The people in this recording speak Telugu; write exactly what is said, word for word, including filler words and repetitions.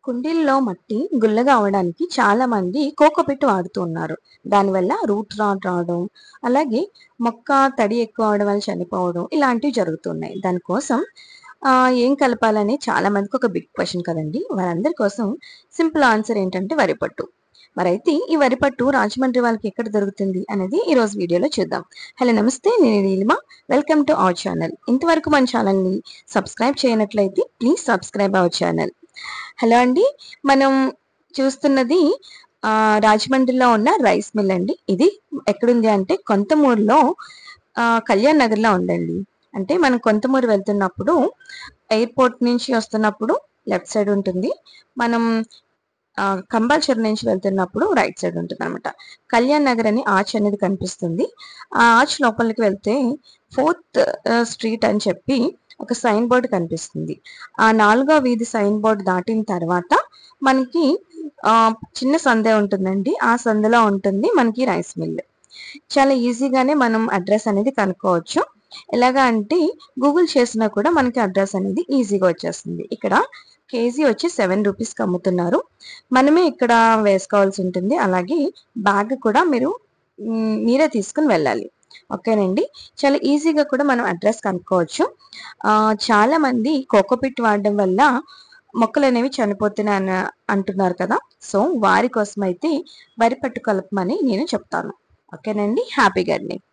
కుండీల్లో మట్టి గుల్లగా అవడానికి చాలా మంది కోకోపిట్ వాడుతూ ఉన్నారు. దానివల్ల రూట్ రాట్ రావడం, అలాగే మొక్క తడి ఎక్కువ అవడం వల్ల చనిపోవడం ఇలాంటివి జరుగుతున్నాయి. దానికోసం ఆహ్, ఏం కలపాలని చాలా మందికి ఒక బిగ్ క్వెషన్ కదండీ! వారందరి కోసం సింపుల్ ఆన్సర్ ఏంటంటే వరిపట్టు. మరైతే ఈ వరిపట్టు రాజమండ్రి వాళ్ళకి ఎక్కడ దొరుకుతుంది అనేది ఈ రోజు వీడియోలో చూద్దాం. హలో నమస్తే, నేను Neelima. Welcome to our channel. ఇంతవరకు మన ఛానల్‌ని సబ్స్క్రైబ్ చేయనట్లయితే please subscribe our channel. Hello అండి. మనం చూస్తున్నది ఆహ్, రాజమండ్రిలో ఉన్న రైస్ మిల్ అండి. ఇది ఎక్కడుంది అంటే కొంతమూరులో ఆహ్, కళ్యాణ్ నగర్‌లో ఉందండి. అంటే మనం కొంతమూరు వెళ్తున్నప్పుడు ఎయిర్‌పోర్ట్ నుంచి వస్తున్నప్పుడు లెఫ్ట్ సైడ్ ఉంటుంది. మనం ఆహ్, కంపల్సరీ నుంచి వెళ్తున్నప్పుడు రైట్ సైడ్ ఉంటుందనమాట. కళ్యాణ్ నగర్ అని ఆర్చ్ అనేది కనిపిస్తుంది. ఆ ఆర్చ్ లోపలికి వెళ్తే ఫోర్త్ ఆహ్, స్ట్రీట్ అని చెప్పి ఒక సైన్ బోర్డ్ కనిపిస్తుంది. ఆ నాలుగో వీధి సైన్ బోర్డ్ దాటిన తర్వాత మనకి ఆహ్, చిన్న సందే ఉంటుందండి. ఆ సందులో ఉంటుంది మనకి రైస్ మిల్. చాలా ఈజీగానే మనం అడ్రస్ అనేది కనుక్కోవచ్చు. ఎలాగా అంటే గూగుల్ చేసినా కూడా మనకి అడ్రస్ అనేది ఈజీగా వచ్చేస్తుంది. ఇక్కడ కేజీ వచ్చి సెవెన్ రూపీస్‌కి అమ్ముతున్నారు. మనమే ఇక్కడ వేసుకోవాల్సి ఉంటుంది. అలాగే బ్యాగ్ కూడా మీరు హ్మ్, మీరే తీసుకొని వెళ్ళాలి. ఓకేనండి. చాలా ఈజీగా కూడా మనం అడ్రస్ కనుక్కోవచ్చు. ఆహ్, చాలామంది కోకోపిట్ వాడడం వల్ల మొక్కలనేవి చనిపోతున్నాయని అంటున్నారు కదా! సో, వారి కోసమైతే వరి పట్టు కలపమని నేను చెప్తాను. ఓకేనండి. Happy gardening.